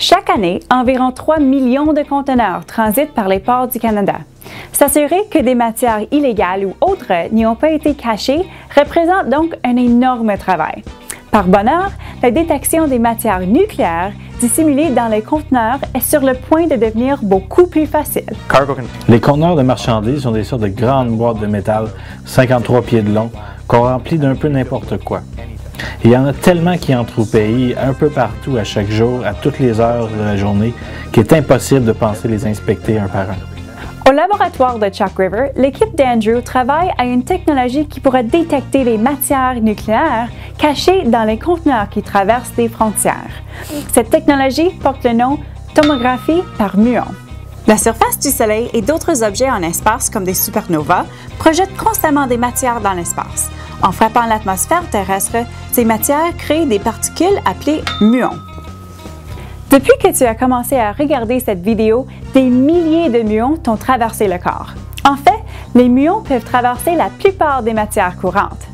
Chaque année, environ 3 millions de conteneurs transitent par les ports du Canada. S'assurer que des matières illégales ou autres n'y ont pas été cachées représente donc un énorme travail. Par bonheur, la détection des matières nucléaires dissimulées dans les conteneurs est sur le point de devenir beaucoup plus facile. Les conteneurs de marchandises sont des sortes de grandes boîtes de métal, 53 pieds de long, qu'on remplit d'un peu n'importe quoi. Il y en a tellement qui entrent au pays, un peu partout, à chaque jour, à toutes les heures de la journée, qu'il est impossible de penser les inspecter un par un. Au laboratoire de Chalk River, l'équipe d'Andrew travaille à une technologie qui pourra détecter les matières nucléaires cachées dans les conteneurs qui traversent les frontières. Cette technologie porte le nom tomographie par muon. La surface du Soleil et d'autres objets en espace, comme des supernovas, projettent constamment des matières dans l'espace. En frappant l'atmosphère terrestre, ces matières créent des particules appelées muons. Depuis que tu as commencé à regarder cette vidéo, des milliers de muons t'ont traversé le corps. En fait, les muons peuvent traverser la plupart des matières courantes.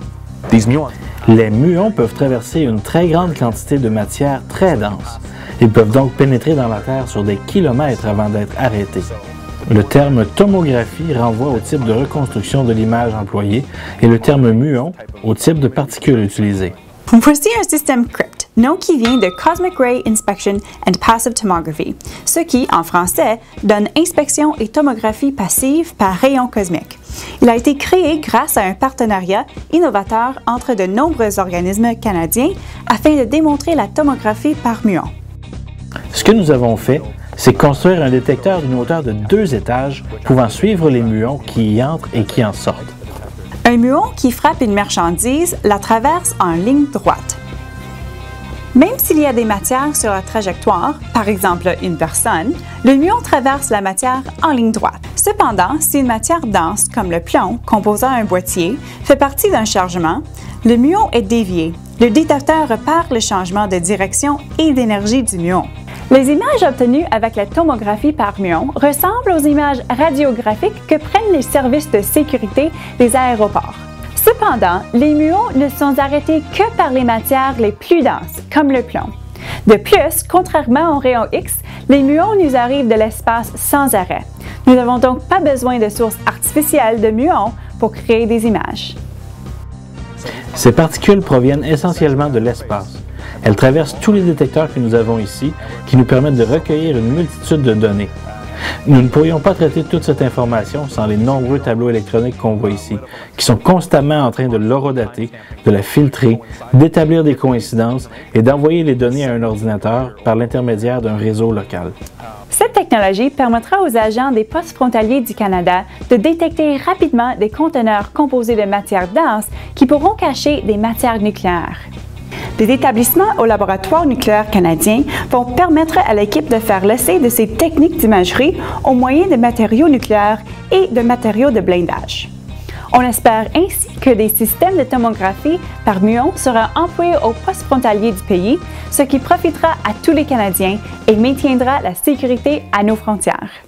Les muons peuvent traverser une très grande quantité de matière très dense. Ils peuvent donc pénétrer dans la Terre sur des kilomètres avant d'être arrêtés. Le terme tomographie renvoie au type de reconstruction de l'image employée et le terme muon au type de particules utilisées. Voici un système CRIPT, nom qui vient de Cosmic Ray Inspection and Passive Tomography, ce qui, en français, donne inspection et tomographie passive par rayon cosmique. Il a été créé grâce à un partenariat innovateur entre de nombreux organismes canadiens afin de démontrer la tomographie par muon. Ce que nous avons fait, c'est construire un détecteur d'une hauteur de 2 étages pouvant suivre les muons qui y entrent et qui en sortent. Un muon qui frappe une marchandise la traverse en ligne droite. Même s'il y a des matières sur la trajectoire, par exemple une personne, le muon traverse la matière en ligne droite. Cependant, si une matière dense, comme le plomb, composant un boîtier, fait partie d'un chargement, le muon est dévié. Le détecteur repère le changement de direction et d'énergie du muon. Les images obtenues avec la tomographie par muon ressemblent aux images radiographiques que prennent les services de sécurité des aéroports. Cependant, les muons ne sont arrêtés que par les matières les plus denses, comme le plomb. De plus, contrairement aux rayons X, les muons nous arrivent de l'espace sans arrêt. Nous n'avons donc pas besoin de sources artificielles de muons pour créer des images. Ces particules proviennent essentiellement de l'espace. Elles traversent tous les détecteurs que nous avons ici, qui nous permettent de recueillir une multitude de données. Nous ne pourrions pas traiter toute cette information sans les nombreux tableaux électroniques qu'on voit ici, qui sont constamment en train de l'horodater, de la filtrer, d'établir des coïncidences et d'envoyer les données à un ordinateur par l'intermédiaire d'un réseau local. Cette technologie permettra aux agents des postes frontaliers du Canada de détecter rapidement des conteneurs composés de matières denses qui pourront cacher des matières nucléaires. Les établissements au laboratoire nucléaire canadien vont permettre à l'équipe de faire l'essai de ces techniques d'imagerie au moyen de matériaux nucléaires et de matériaux de blindage. On espère ainsi que des systèmes de tomographie par muon seront employés aux postes frontaliers du pays, ce qui profitera à tous les Canadiens et maintiendra la sécurité à nos frontières.